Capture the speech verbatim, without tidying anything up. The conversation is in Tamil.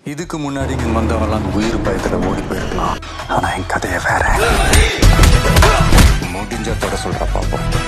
இதுக்கு முன்னாடி இங்க வந்தவெல்லாம் உயிர் பயத்துல ஓடி போயிருக்கலாம். ஆனா என் கதையை வேற. முடிஞ்ச தொட சொல்ற பாப்போம்.